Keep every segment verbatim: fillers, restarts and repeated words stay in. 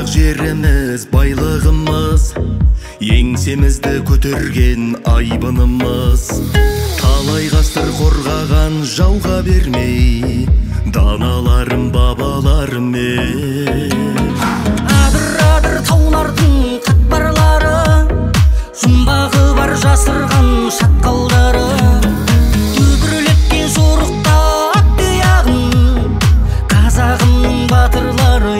жеріміз байлығымыз, еңсемізді көтерген айбынымыз. Талай ғасыр қорғаған жауға бермей, даналарым бабаларымен. Адыр-адыр таулардың қатпарлары, жұмбағы бар жасырған шатқалдары. Дүбірлеткен жорықта ат тұяғын, қазағымның батырлары.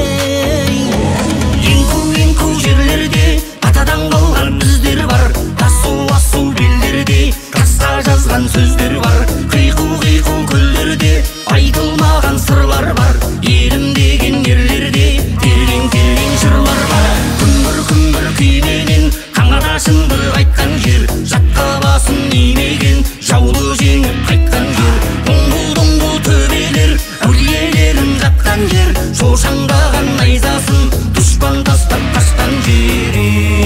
Еңку-еңку жерлерде атадан қалған іздер бар, асу-асу белдерде таста жазған сөздер бар. Қиқу-қиқу көлдерде айтылмаған сырлар бар, елім деген ерлерде терең-терең жырлар бар. Күмбір-күмбір күйменен қаңада шындыр айтқан жер, жатқа басын имеген жауды жеңіп қайтқан жер. Оңғу-доңғу төбелер әулиелерім жатқан жер, шошаңдаған найзасын дұшпан тастап қашқан жер.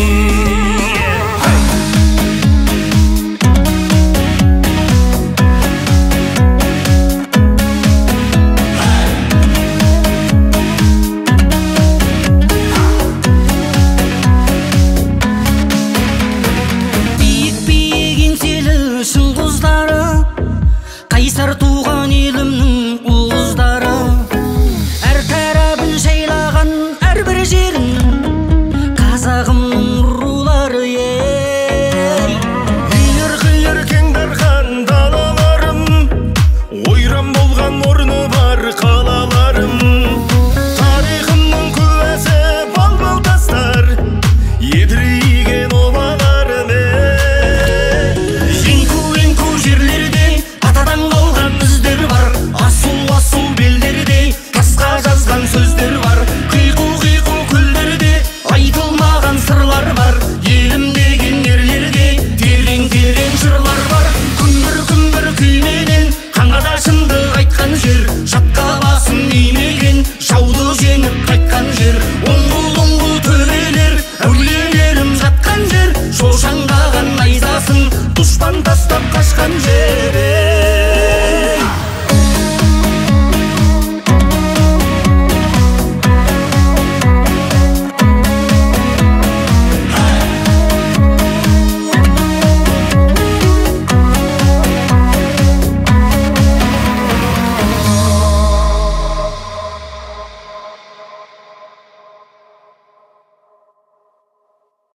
Қайсар туған елімнің ұл қыздары, әр тарабын жайлаған әрбір жерін